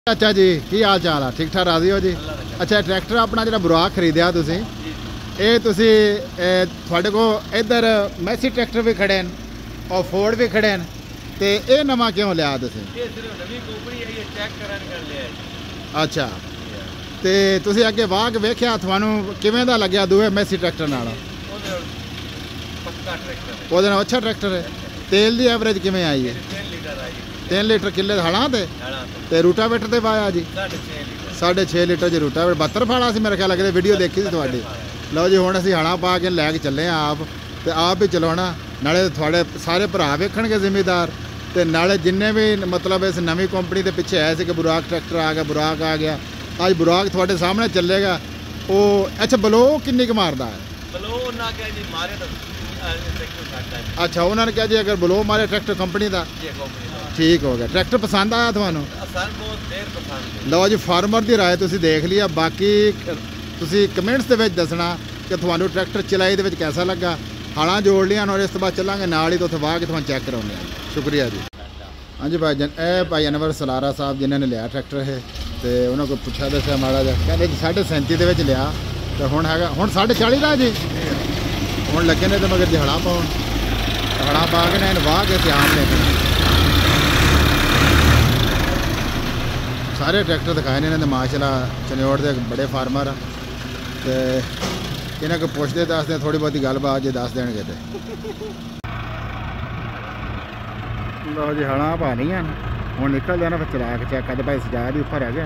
चाचा जी की हाल चाल है? ठीक ठाक राजी हो जी? अच्छा ट्रैक्टर अपना जो बुराक खरीदया तुसी थोड़े को इधर मैसी ट्रैक्टर भी खड़े हैं और फोर्ड भी खड़े हैं तो ये नवा क्यों लिया तुसी? अच्छा तो तुसी अगे वाह के वेख्या थानू किवें दा लग्या दूए मैसी ट्रैक्टर नाल? ओहदे नाल अच्छा ट्रैक्टर है। तेल की एवरेज किवें आई है? 3 लीटर किले हड़ा ते रूटावेटर ते पाया जी 6.5 लीटर जी रूटावेटर 72 फाड़ा सी मेरे ख्याल लगे वीडियो देखी थी थोड़ी। लो जी हुण असीं हड़ा पा के लैके चले आप भी चलाना नाले थोड़े सारे भरा वेखणगे जिमीदार ते नाले जिन्ने भी मतलब इस नवी कंपनी के पिछे आए थे कि बुराक ट्रैक्टर आ गया बुराक आ गया अज बुराक थोड़े सामने चलेगा वो। अच्छा बलो किन्नी क मारदा है? अच्छा उन्होंने कहा जी अगर बलो मारे ट्रैक्टर कंपनी का ठीक हो गया। ट्रैक्टर पसंद आया थानू? लो जी फार्मर की राय तुसी देख लिया बाकी तुसी कमेंट्स दे विच दसना कि थानू ट्रैक्टर चलाई दे विच कैसा लगा। हाड़ा जोड़ लिया और इस तो बाद चलांगे नाल ही तो उत्थे वाह के तुहानू चैक कराउने। शुक्रिया जी। हाँ जी भाई जन ए भाई अनवर सलारा साहब जिन्होंने लिया ट्रैक्टर है तो उन्होंने को पुछा दसा माड़ा जा कहते जी 37.5 के लिया तो हुण हैगा हुण 40.5 का जी हुण लगे ने तो मगर जी हड़ा पाउण हड़ा पा के ना वाह के आम लेके सारे ट्रैक्टर दिखाए ने इन्होंने माशाल्लाह चनौड़ के बड़े फार्मर आ तो इन्हें को पुछते दसते थोड़ी बहुती गलबात जो दस देंगे तो लो जी हड़ा पा नहीं है हूँ निकल जाना फिर चला के चेक कर भाई सजा भी उपर है गए।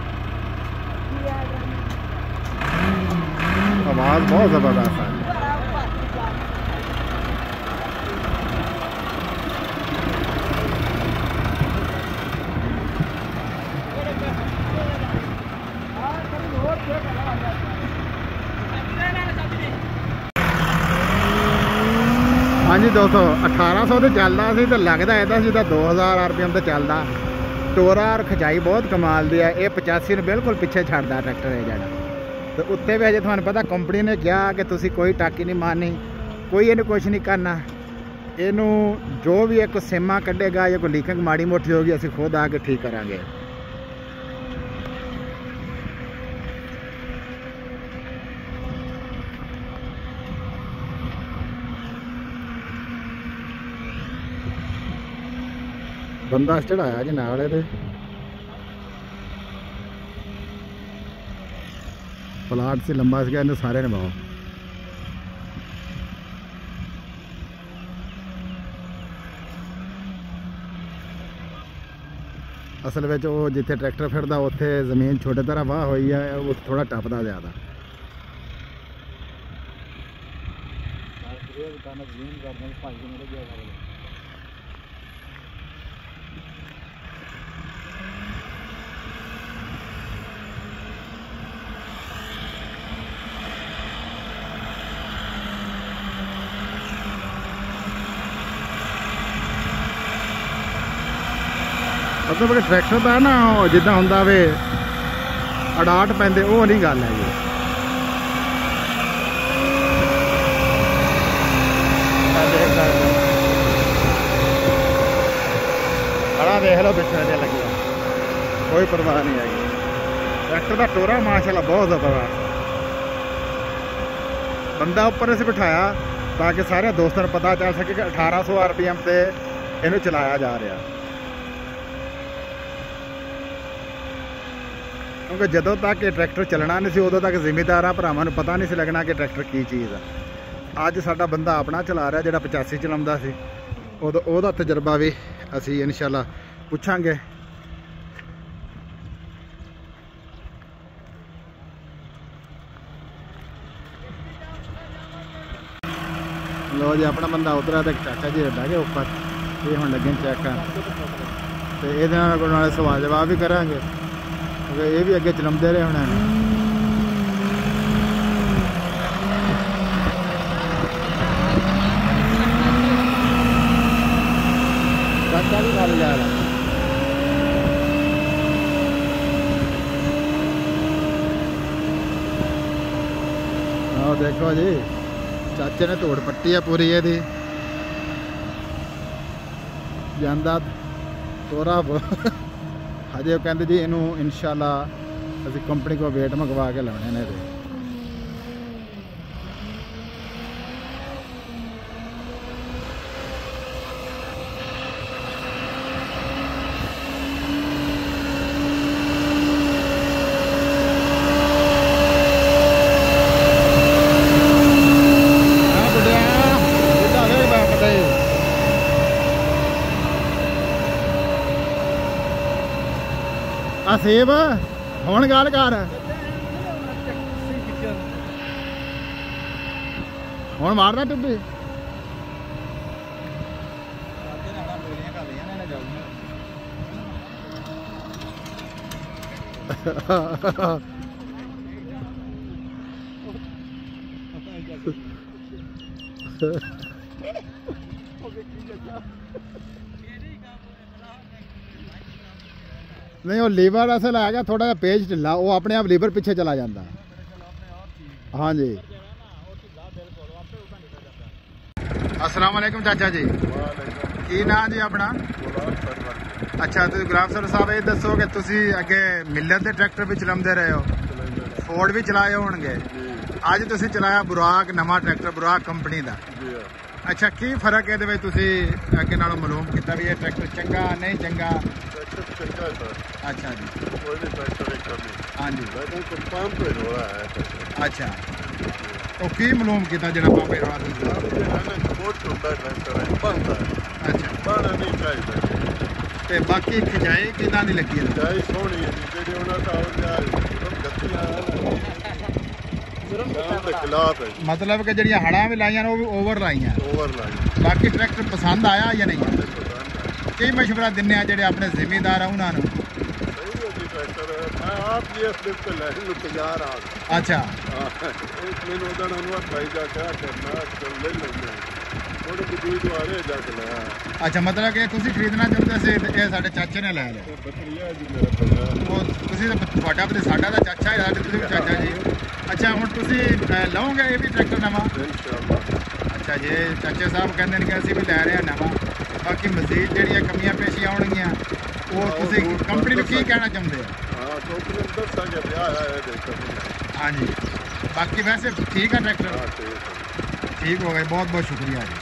आवाज़ बहुत ज़बरदस्त है। हाँ जी दोस्तों 1800 तो चलता सी तो लगता है जिदा 2000 RPM तो चलता टोरा और खचाई बहुत कमाल दी है। ये 85 बिल्कुल पिछे छड़ता ट्रैक्टर है जरा तो उत्ते भी अजे थानू पता कंपनी ने कहा कि तुसी कोई टाकी नहीं मारनी कोई इन्हें कुछ नहीं करना इनू जो भी एक सिमा कढ़ेगा या कोई लीकिंग माड़ी मोटी होगी असीं खुद आके ठीक करांगे। बंदा चढ़ाया जी नाल दे प्लाट से लंबा से गया सारे ने बाओ असल में वो जिथे ट्रैक्टर फिरदा उत्थे जमीन छोटे तरह वाह हुई है वो थोड़ा टपदा ज़्यादा। मतलब ट्रैक्टर का ना जिदा होंदा वे अडाट पैंदे वो नहीं गल है जी। खड़ा देख लो पिछले से लगी कोई परवाह नहीं है। ट्रैक्टर का टोरा माशाल्लाह बहुत ज़बरदस्त बंदा उपर से बिठाया ताकि सारे दोस्तों को पता चल सके कि 1800 RPM से इन्हें चलाया जा रहा क्योंकि जदों तक ये ट्रैक्टर चलना नहीं सी उदों तक जिमीदार भरावां नूं पता नहीं सी लगना कि ट्रैक्टर की चीज़ है। अज साडा बंदा अपना चला रहा जिहड़ा 85 चलाउंदा सी उहदा तजर्बा भी असीं इंशाअल्लाह पुछांगे। लो जी अपना बंदा उतरा तो चाचा जी बह गए उपर ये हुण लगे चेक कर तो ये सवाल जवाब भी करांगे ये भी अगे चलाते रहे होने। चाचा भी खा जा रहा देखो जी चाचे ने तोड़ पट्टी है पूरी ये जांदा तोरा ਹਜੇ ਉਹ ਕਹਿੰਦੇ ਜੀ ਇਹਨੂੰ ਇਨਸ਼ਾਅੱਲਾ ਅਸੀਂ ਕੰਪਨੀ ਕੋਲ ਵੇਟ ਮੰਗਵਾ ਕੇ ਲਾਉਣੇ ਨੇ ਇਹਦੇ। ਆ ਸੇਬ ਹੁਣ ਗੱਲ ਕਰ, ਹੁਣ ਮਾਰਦਾ ਟੁੱਬੀ। नहीं वो लीवर असल है थोड़ा जा पेज ढिला, वो अपने आप लीवर पीछे चला जाता। हाँ जी अस्सलाम वालेकुम चाचा जी, की नाम जी अपना? अच्छा तो गुलाब सर साहब ये दसो कि तुसी अगे मिलत के ट्रैक्टर भी चलाते रहे हो, फोर्ड भी चलाए होंगे, अज तुसी चलाया बुराक नवा ट्रैक्टर बुराक कंपनी का। अच्छा की फर्क है अगे नालों मालूम किया भी ये ट्रैक्टर चंगा नहीं चंगा? अच्छा जी हाँ जी अच्छा तो की मालूम किया जो पंप अच्छा ते बाकी खिंचाई कितना नहीं लगी? मतलब कि जड़ियां हड़ा भी लाइया वो भी ओवर लाइया, बाकी ट्रैक्टर पसंद आया या नहीं? कई मशवरा दिने जेडे अपने जिमीदार है उन्होंने। अच्छा अच्छा मतलब कि तुसी खरीदना चाहते से ये साडे चाचे ने लै लिया? साडा भी साडा दा चाचा है, तुसी भी चाचा जी। अच्छा हुण तुसी लओगे ये भी ट्रैक्टर नवा? अच्छा जी चाचे साहब कहते हैं कि असीं भी लै रहे हैं नवा, बाकी मजीद जड़ियाँ कमियां पेशियां आउणगियां वो तुसी कंपनी नूं की कहना चाहुंदे हो? हाँ जी बाकी वैसे ठीक है ट्रैक्टर? ठीक हो गए, बहुत बहुत शुक्रिया जी।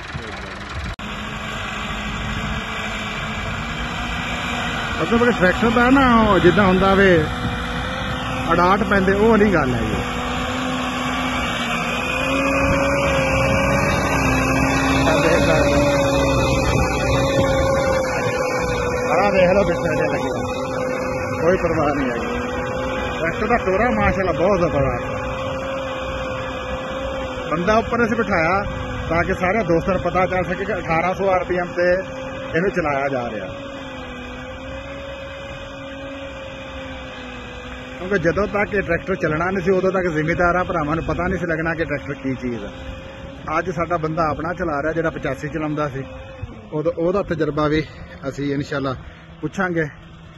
मतलब कि ट्रैक्टर का ना जिदा होंदा वे अडाट पैंदे वो नहीं गल है जी। देख लो बिस्तर लगे कोई परवाह नहीं है। ट्रैक्टर का टोरा माशाल्लाह बहुत जबरदस्त, बंदा ऊपर से बिठाया ताकि सारे दोस्तों को पता चल सके कि 1800 RPM से इन्हें चलाया जा रहा, क्योंकि जदों तक ये ट्रैक्टर चलना नहीं सी उदों तक जिमीदार भरावां नूं पता नहीं सी लगना कि ट्रैक्टर की चीज़ है। अज साडा बंदा अपना चला रहा जिहड़ा 85 चलाउंदा सी, ओहदा तजर्बा भी असीं इंशाअल्लाह पूछांगे।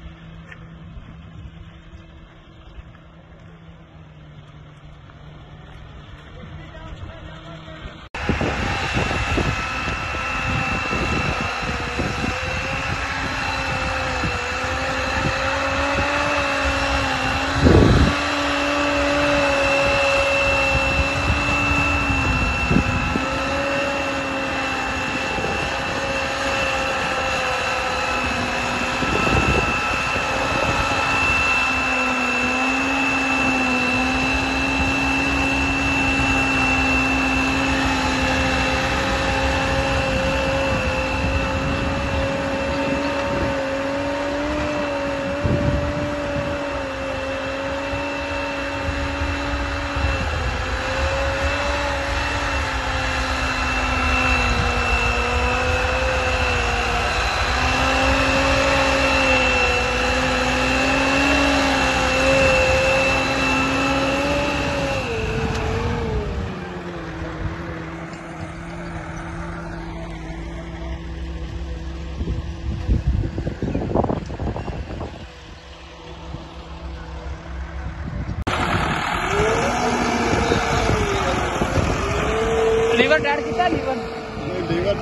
लीवर टाइट किया?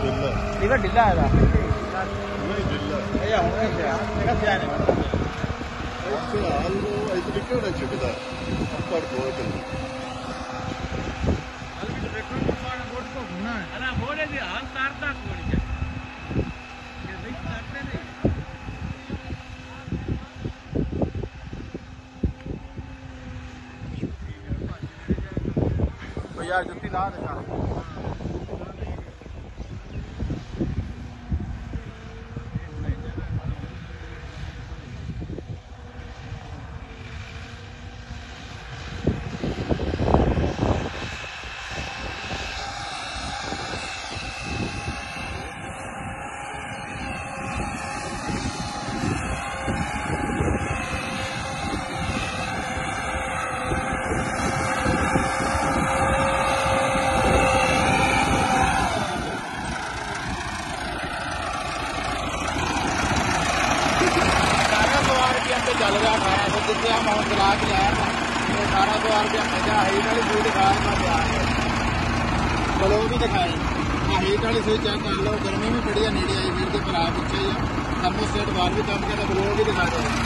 लीवर ढिला है। ਫਿਲਹਾਲ ਉਹ ਤਰੀਕੇ ਨਾਲ ਚੁੱਕਦਾ ਪਰ ਕੋਈ ਨਹੀਂ ਹਾਲ ਵੀ ਦੇਖੋ ਪਾਣਾ ਵੋਟ ਕੋ ਘੁੰਮਣਾ ਹੈ ਅਲਾ ਬੋਲੇ ਦੀ ਹਾਲ ਤਾਰਦਾ ਕੋਣੀ ਚਾਹੀਏ ਇਹ ਨਹੀਂ ਤਾਰਦੇ ਨਹੀਂ ਉਹ ਯਾਰ ਜੁੱਤੀ ਲਾ ਦੇ ਯਾਰ चल रहा 1800 जितने हम और चला के लाया था 1800 रुपया मजा हीट वाली सुई दिखा चलो भी दिखाई हाँ हीट वाली सुई चेक कर लो गर्मी भी बड़ी है नेड़े आई फिर के भरा पीछे ही थर्मोस्टेट बाहर भी काम करता ग्लो भी दिखा दो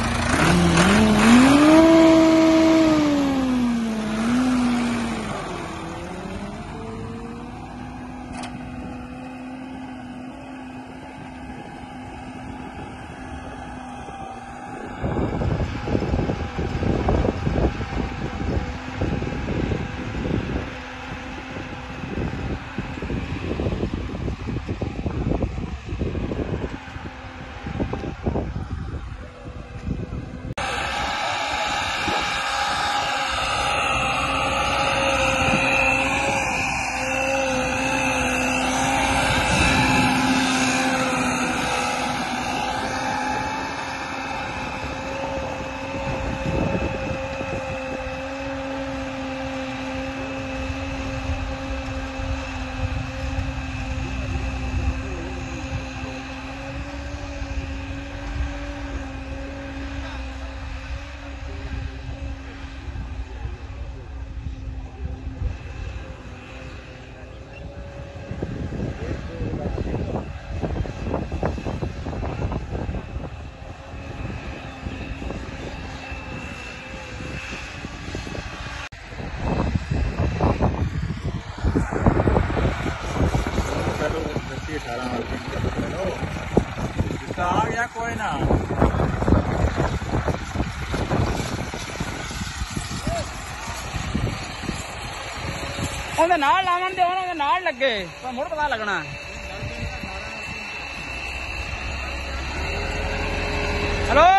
आ गया कोई ना ਉਹਦੇ ਨਾਲ ਲਾਵਣ ਦੇ ਉਹਨਾਂ ਦੇ ਨਾਲ ਲੱਗੇ ਤਾਂ ਮੁੜ ਪਤਾ ਲੱਗਣਾ ਹੈਲੋ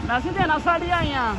ਅਸੀਂ ਦੇਣਾ ਸਾਡੀਆਂ ਆਈਆਂ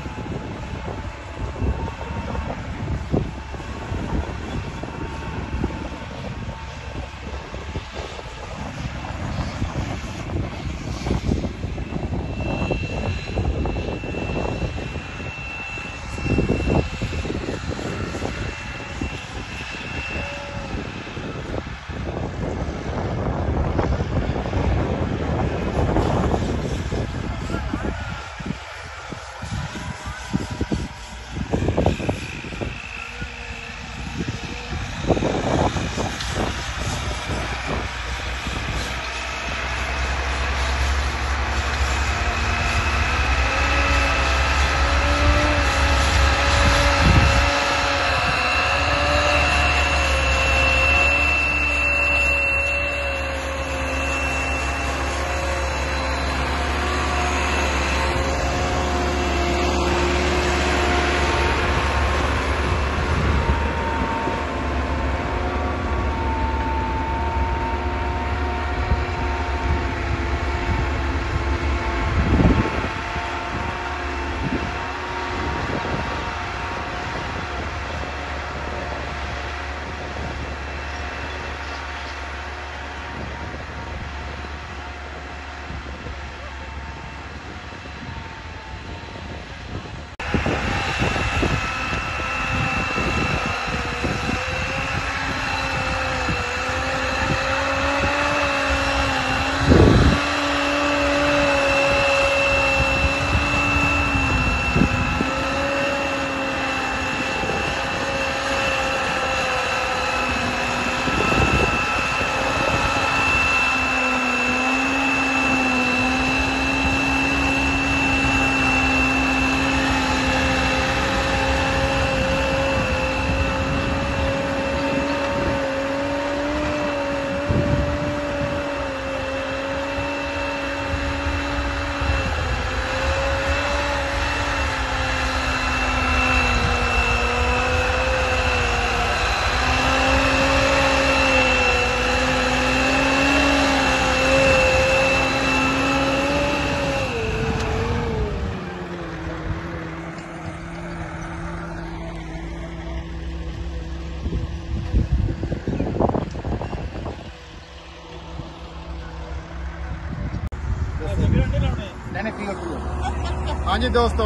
हाँ जी दोस्तों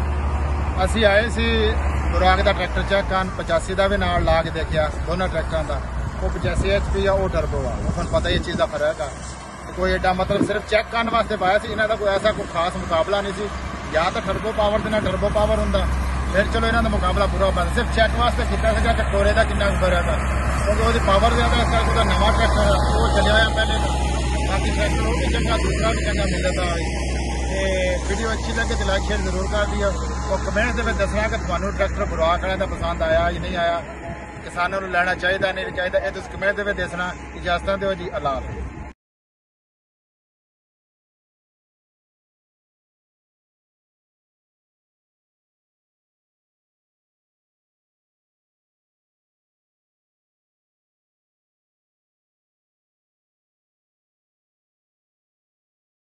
असी आए सी बुराक का ट्रैक्टर चेक कर 85 का भी नाल ला के देखा दोनों ट्रैक्टर का वो 85 HP आ वो टर्बो आ तुम पता ही चीज़ का फर्क है कोई एडा मतलब सिर्फ चेक करने वास्ते पाया इन्हों का कोई ऐसा कोई खास मुकाबला नहीं सी या तो टर्बो पावर के ना टर्बो पावर होंगे फिर चलो इन्हों का मुकाबला पूरा हो पाता सिर्फ चेक वास्ते किया चकोरे का कितना फर्क है क्योंकि वो पावर ज्यादा इस करके नवा ट्रैक्टर है वो चलिया हुआ पहले बाकी ट्रैक्टर वो भी चंगा दूसरा भी चंगा मिलता है वीडियो अच्छी लगे तो लाइक शेयर जरूर कर दियो और कमेंट में दसना कि थानू ट्रैक्टर बुराक वाले का पसंद आया या नहीं आया किसानों को लेना चाहिए नहीं चाहिए ये तुम कमेंट में दसना इजाजत दो जी अल्लाह हाफिज़।